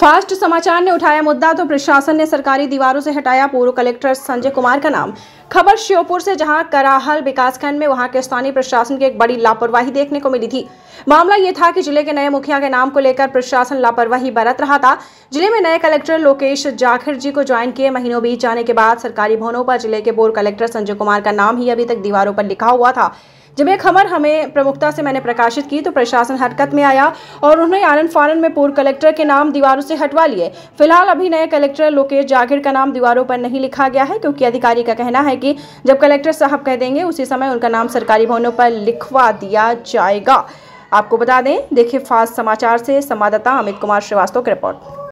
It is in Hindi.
फास्ट समाचार ने उठाया मुद्दा तो प्रशासन ने सरकारी दीवारों से हटाया पूर्व कलेक्टर संजय कुमार का नाम। खबर श्योपुर से, जहां कराहल विकासखंड में वहां के स्थानीय प्रशासन की एक बड़ी लापरवाही देखने को मिली थी। मामला ये था कि जिले के नए मुखिया के नाम को लेकर प्रशासन लापरवाही बरत रहा था। जिले में नए कलेक्टर लोकेश जाखिर जी को ज्वाइन किए महीनों बीत जाने के बाद सरकारी भवनों पर जिले के पूर्व कलेक्टर संजय कुमार का नाम ही अभी तक दीवारों पर लिखा हुआ था। जब एक खबर हमें प्रमुखता से मैंने प्रकाशित की तो प्रशासन हरकत में आया और उन्होंने आनन फानन में पूर्व कलेक्टर के नाम दीवारों से हटवा लिए। फिलहाल अभी नए कलेक्टर लोकेश जाखिर का नाम दीवारों पर नहीं लिखा गया है, क्योंकि अधिकारी का कहना है कि जब कलेक्टर साहब कह देंगे उसी समय उनका नाम सरकारी भवनों पर लिखवा दिया जाएगा। आपको बता दें, देखिए फास्ट समाचार से संवाददाता अमित कुमार श्रीवास्तव की रिपोर्ट।